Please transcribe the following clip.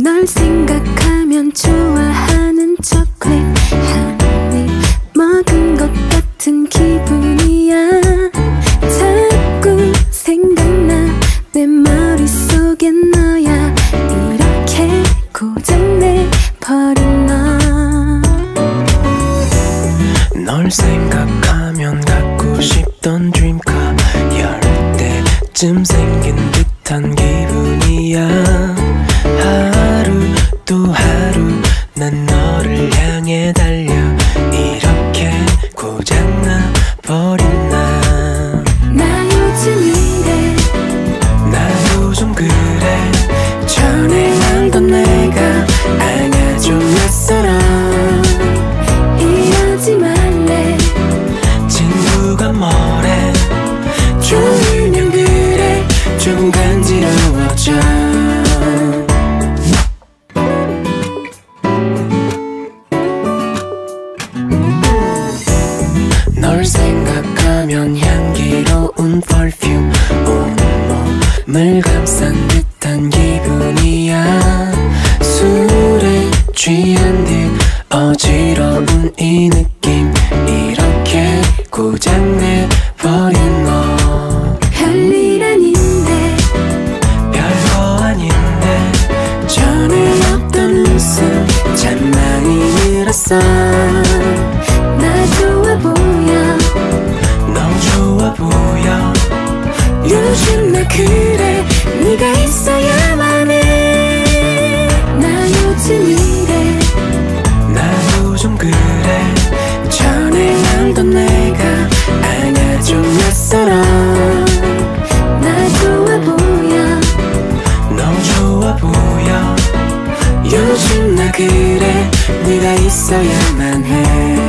널 생각하면 좋아하는 초콜릿 한 입 먹은 것 같은 기분이야. 자꾸 생각나 내 머릿속에 너야. 이렇게 고장내버린 너. 널 생각하면 갖고 싶던 드림카 열 때쯤 생긴 듯한 기분이야. 하루 또 하루 난 너를 향해 달려. 이렇게 고장나버린 나. 나 요즘 이래, 나 요즘 그래. 전에 알던 내가 아냐 좀 낯설어. 이러지 말래. 친구가 뭐래. 좋으면 그래. 좀 간지러워져. 널 생각하면 향기로운 perfume 온몸을 감싼 듯한 기분이야. 술에 취한 듯 어지러운 이 느낌. 이렇게 고장내버린 너. 별일 아닌데, 별거 아닌데. 전에 없던 웃음 참 많이 늘었어. 나 좋아 보여. 너 좋아 보여. 요즘 나 그래. 네가 있어야만 해. 나 요즘 이래, 나 요즘 그래. 전에 알던 내가 아냐 좀 낯설어. 나 좋아 보여. 너 좋아 보여. 요즘 나 그래. 네가 있어야만 해.